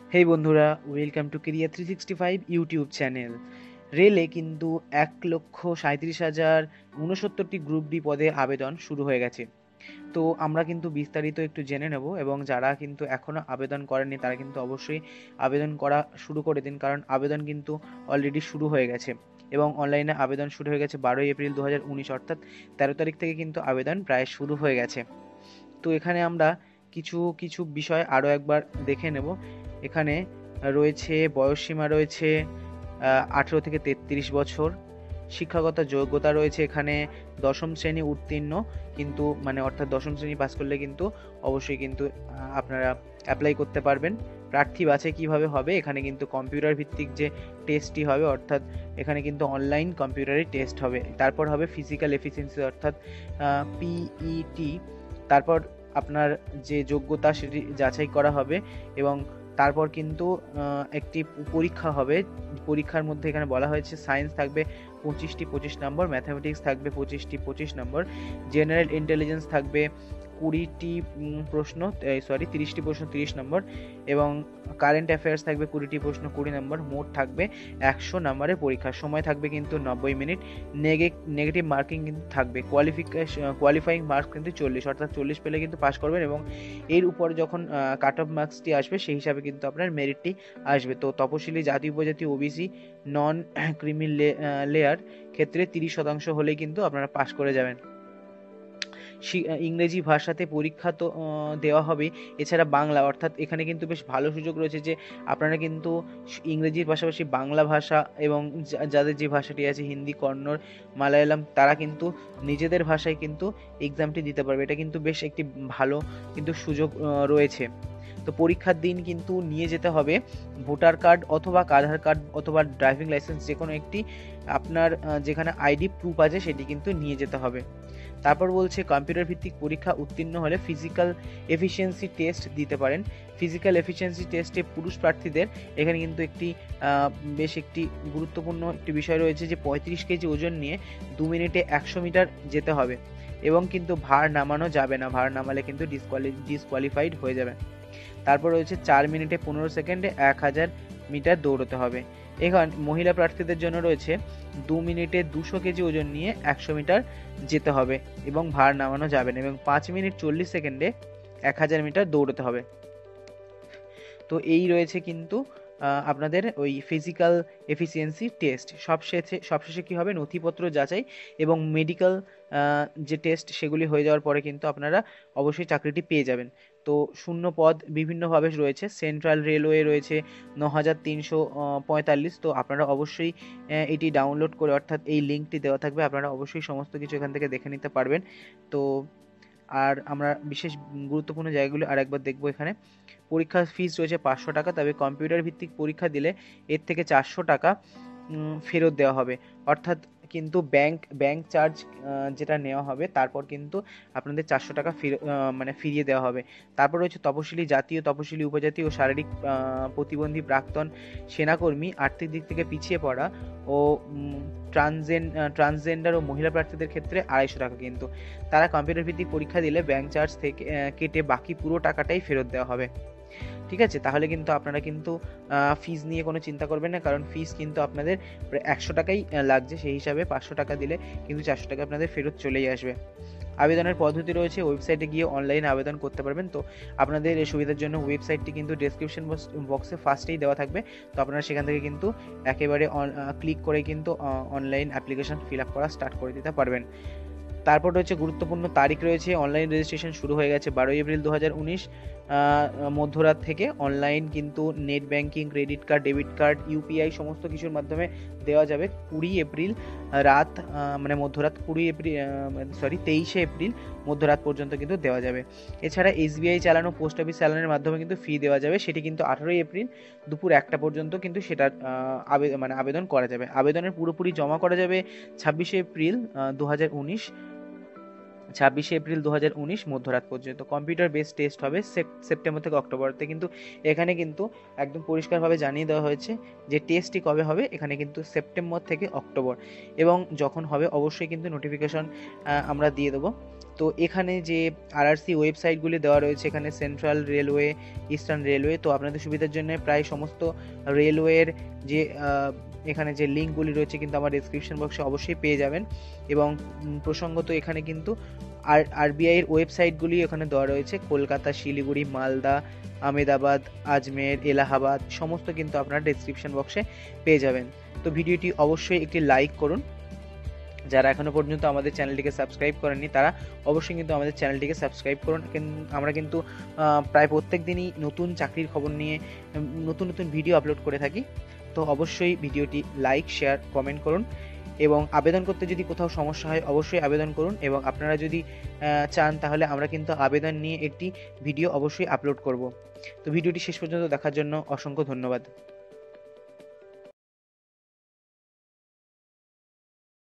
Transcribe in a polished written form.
হেই বন্ধুরা, welcome to career 365 YouTube channel. রেলে কিন্তু 1,37,069টি গ্রুপ ডি পদে আবেদন শুরু হয়ে গেছে। তো আমরা কিন্তু বিস্তারিত একটু জেনে নেব, এবং যারা কিন্তু এখনও আবেদন করেননি তারা কিন্তু অবশ্যই আবেদন করা শুরু করে দিন, কারণ আবেদন কিন্তু অলরেডি শুরু হয়ে গেছে এবং অনলাইনে আবেদন শুরু হয়ে গেছে 12 এপ্রিল 2019, অর্থাৎ 13 তারিখ থেকে কিন্তু আবেদন প্রায় শুরু হয়ে গেছে। তো এখানে আমরা কিছু কিছু বিষয় আরও একবার দেখে নেব। এখানে রয়েছে বয়সসীমা রয়েছে 18 থেকে 33 বছর। শিক্ষাগত যোগ্যতা রয়েছে এখানে দশম শ্রেণী উত্তীর্ণ, কিন্তু অর্থাৎ দশম শ্রেণী পাস করলে কিন্তু অবশ্যই কিন্তু আপনারা অ্যাপ্লাই করতে পারবেন। প্রার্থী বাছাই কীভাবে হবে, এখানে কিন্তু কম্পিউটার ভিত্তিক যে টেস্টটি হবে, অর্থাৎ এখানে কিন্তু অনলাইন কম্পিউটারি টেস্ট হবে। তারপর হবে ফিজিক্যাল এফিসিয়েন্সি অর্থাৎ পিইটি। তারপর আপনার যে যোগ্যতা সেটি যাচাই করা হবে, এবং তারপর কিন্তু একটি পরীক্ষা হবে। পরীক্ষার মধ্যে এখানে বলা হয়েছে সায়েন্স থাকবে 25 নম্বর, ম্যাথামেটিক্স থাকবে 25 নম্বর, জেনারেল ইন্টেলিজেন্স থাকবে 30টি প্রশ্ন 30 নম্বর, এবং কারেন্ট অ্যাফেয়ার্স থাকবে 20টি প্রশ্ন 20 নম্বর। মোট থাকবে 100 নম্বরের পরীক্ষা। সময় থাকবে কিন্তু 90 মিনিট। নেগেটিভ মার্কিং কিন্তু থাকবে। কোয়ালিফাইং মার্কস কিন্তু 40, অর্থাৎ 40 পেলে কিন্তু পাস করবেন, এবং এর উপর যখন কাট অফ মার্কসটি আসবে সেই হিসাবে কিন্তু আপনার মেরিটটি আসবে। তো তপশিলি জাতি উপজাতি ওবিসি নন ক্রিমি লেয়ার ক্ষেত্রে 30% হলেই কিন্তু আপনারা পাস করে যাবেন। ইংরেজি ভাষাতে পরীক্ষা তো দেওয়া হবে, এছাড়া বাংলা, অর্থাৎ এখানে কিন্তু বেশ ভালো সুযোগ রয়েছে যে আপনারা কিন্তু ইংরেজির পাশাপাশি বাংলা ভাষা এবং যাদের যে ভাষাটি আছে হিন্দি, কন্নড়, মালায়ালাম, তারা কিন্তু নিজেদের ভাষায় কিন্তু এক্সামটি দিতে পারবে। এটা কিন্তু বেশ একটি ভালো কিন্তু সুযোগ রয়েছে। তো পরীক্ষার দিন কিন্তু নিয়ে যেতে হবে ভোটার কার্ড অথবা আধার কার্ড অথবা ড্রাইভিং লাইসেন্স, যে কোনো একটি আপনার যেখানে আইডি প্রুফ আছে সেটি কিন্তু নিয়ে যেতে হবে। তারপর বলছে কম্পিউটার ভিত্তিক পরীক্ষা উত্তীর্ণ হলে ফিজিক্যাল এফিসিয়েন্সি টেস্ট দিতে পারেন। ফিজিক্যাল এফিসিয়েন্সি টেস্টে পুরুষ প্রার্থীদের এখানে কিন্তু বেশ একটি গুরুত্বপূর্ণ একটি বিষয় রয়েছে যে 35 কেজি ওজন নিয়ে 2 মিনিটে 100 মিটার যেতে হবে, এবং কিন্তু ভার নামানো যাবে না। ভার নামালে কিন্তু ডিসকোয়ালিফাইড হয়ে যাবে। তারপর রয়েছে 4 মিনিটে 15 সেকেন্ডে 1000 মিটার দৌড়তে হবে। এখন মহিলা প্রার্থীদের জন্য রয়েছে 2 মিনিটে 200 কেজি ওজন নিয়ে 100 মিটার যেতে হবে, এবং ভার নামানো যাবে না, এবং 5 মিনিট 40 সেকেন্ডে 1000 মিটার দৌড়তে হবে। তো এই রয়েছে কিন্তু আপনাদের ওই ফিজিক্যাল এফিসিয়েন্সি টেস্ট। সবশেষে কী হবে, নথিপত্র যাচাই এবং মেডিকেল যে টেস্ট সেগুলি হয়ে যাওয়ার পরে কিন্তু আপনারা অবশ্যই চাকরিটি পেয়ে যাবেন। তো শূন্য পদ বিভিন্নভাবে রয়েছে। সেন্ট্রাল রেলওয়ে রয়েছে 9345। তো আপনারা অবশ্যই এটি ডাউনলোড করে, অর্থাৎ এই লিঙ্কটি দেওয়া থাকবে, আপনারা অবশ্যই সমস্ত কিছু এখান থেকে দেখে নিতে পারবেন। তো আর আমরা বিশেষ গুরুত্বপূর্ণ জায়গাগুলো আরেকবার দেখব। এখানে পরীক্ষার ফিস রয়েছে 500 টাকা, তবে কম্পিউটার ভিত্তিক পরীক্ষা দিলে এর থেকে 400 টাকা ফেরত দেওয়া হবে, অর্থাৎ কিন্তু ব্যাংক চার্জ যেটা নেওয়া হবে তারপর কিন্তু আপনাদের 400 টাকা ফিরিয়ে দেওয়া হবে। তারপর রয়েছে তপশিলি জাতি ও তপশিলি উপজাতি ও শারীরিক প্রতিবন্ধী প্রাক্তন সেনাকর্মী, আর্থিক দিক থেকে পিছিয়ে পড়া ও ট্রান্সজেন্ডার ও মহিলা প্রার্থীদের ক্ষেত্রে 250 টাকা। কিন্তু তারা কম্পিউটার ভিত্তিক পরীক্ষা দিলে ব্যাংক চার্জ থেকে কেটে বাকি পুরো টাকাটাই ফেরত দেওয়া হবে। ঠিক আছে, তাহলে কিন্তু আপনারা কিন্তু ফিস নিয়ে কোনো চিন্তা করবেন না, কারণ ফিস কিন্তু আপনাদের 100 টাকাই লাগছে। সেই হিসাবে 500 টাকা দিলে কিন্তু 400 টাকা আপনাদের ফেরত চলেই আসবে। আবেদনের পদ্ধতি রয়েছে, ওয়েবসাইটে গিয়ে অনলাইনে আবেদন করতে পারবেন। তো আপনাদের এই সুবিধার জন্য ওয়েবসাইটটি কিন্তু ডেসক্রিপশন বক্সে ফার্স্টেই দেওয়া থাকবে। তো আপনারা সেখান থেকে কিন্তু একেবারে ক্লিক করে কিন্তু অনলাইন অ্যাপ্লিকেশন ফিল আপ করা স্টার্ট করে দিতে পারবেন। তারপর রয়েছে গুরুত্বপূর্ণ তারিখ রয়েছে। অনলাইন রেজিস্ট্রেশন শুরু হয়ে গেছে 12 এপ্রিল 2019 মধ্যরাত থেকে। অনলাইন কিন্তু net banking, credit card, debit card, UPI সমস্ত কিছুর মাধ্যমে দেওয়া যাবে 20 এপ্রিল রাত মধ্যরাত 23 এপ্রিল মধ্যরাত পর্যন্ত কিন্তু দেওয়া যাবে। এছাড়া এসবিআই চালানো, পোস্ট অফিস চালানোর মাধ্যমে কিন্তু ফি দেওয়া যাবে, সেটি কিন্তু 18 এপ্রিল দুপুর 1টা পর্যন্ত কিন্তু সেটার আবেদন করা যাবে। আবেদনের পুরোপুরি জমা করা যাবে 26 এপ্রিল 2019 মধ্যরাত পর্যন্ত। কম্পিউটার বেস টেস্ট হবে সেপ্টেম্বর থেকে অক্টোবরতে। কিন্তু এখানে কিন্তু একদম পরিষ্কারভাবে জানিয়ে দেওয়া হয়েছে যে টেস্টটি কবে হবে। এখানে কিন্তু সেপ্টেম্বর থেকে অক্টোবর, এবং যখন হবে অবশ্যই কিন্তু নোটিফিকেশন আমরা দিয়ে দেবো। তো এখানে যে আরআরসি ওয়েবসাইটগুলি দেওয়া রয়েছে, এখানে সেন্ট্রাল রেলওয়ে, ইস্টার্ন রেলওয়ে, তো আপনাদের সুবিধার জন্য প্রায় সমস্ত রেলওয়ের যে এখানে যে লিঙ্কগুলি রয়েছে কিন্তু আমার ডেসক্রিপশন বক্সে অবশ্যই পেয়ে যাবেন। এবং প্রসঙ্গত এখানে কিন্তু আরবিআইয়ের ওয়েবসাইটগুলি এখানে দেওয়া রয়েছে, কলকাতা, শিলিগুড়ি, মালদা, আহমেদাবাদ, আজমের, এলাহাবাদ, সমস্ত কিন্তু আপনারা ডেসক্রিপশন বক্সে পেয়ে যাবেন। তো ভিডিওটি অবশ্যই একটি লাইক করুন। যারা এখনো পর্যন্ত আমাদের চ্যানেলটিকে সাবস্ক্রাইব করেননি তারা অবশ্যই কিন্তু আমাদের চ্যানেলটিকে সাবস্ক্রাইব করুন। আমরা কিন্তু প্রায় প্রত্যেক দিনই নতুন চাকরির খবর নিয়ে নতুন নতুন ভিডিও আপলোড করে থাকি। তো অবশ্যই ভিডিওটি লাইক, শেয়ার, কমেন্ট করুন। এবং আবেদন করতে যদি কোথাও সমস্যা হয় অবশ্যই আবেদন করুন। এবং আপনারা যদি চান তাহলে আমরা কিন্তু আবেদন নিয়ে একটি ভিডিও অবশ্যই আপলোড করব। তো ভিডিওটি শেষ পর্যন্ত দেখার জন্য অসংখ্য ধন্যবাদ।